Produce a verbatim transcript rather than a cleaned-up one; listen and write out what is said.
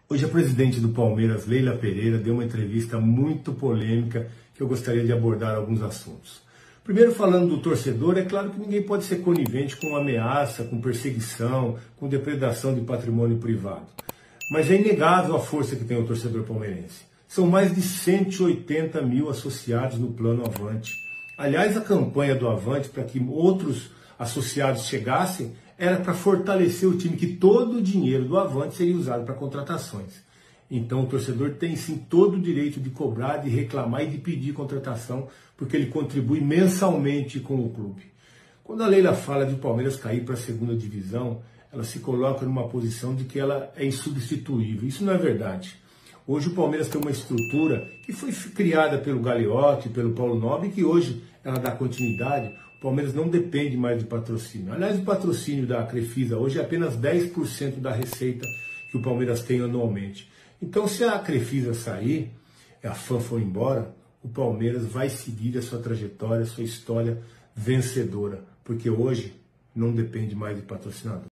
Hoje a presidente do Palmeiras, Leila Pereira, deu uma entrevista muito polêmica que eu gostaria de abordar alguns assuntos. Primeiro, falando do torcedor, é claro que ninguém pode ser conivente com ameaça, com perseguição, com depredação de patrimônio privado. Mas é inegável a força que tem o torcedor palmeirense. São mais de cento e oitenta mil associados no Plano Avante. Aliás, a campanha do Avante para que outros associados chegassem era para fortalecer o time, que todo o dinheiro do Avante seria usado para contratações. Então o torcedor tem sim todo o direito de cobrar, de reclamar e de pedir contratação, porque ele contribui mensalmente com o clube. Quando a Leila fala de o Palmeiras cair para a segunda divisão, ela se coloca numa posição de que ela é insubstituível. Isso não é verdade. Hoje o Palmeiras tem uma estrutura que foi criada pelo Gagliotti, pelo Paulo Nobre, e que hoje ela dá continuidade. O Palmeiras não depende mais de patrocínio. Aliás, o patrocínio da Crefisa hoje é apenas dez por cento da receita que o Palmeiras tem anualmente. Então, se a Crefisa sair, a F A M for embora, o Palmeiras vai seguir a sua trajetória, a sua história vencedora, porque hoje não depende mais de patrocinador.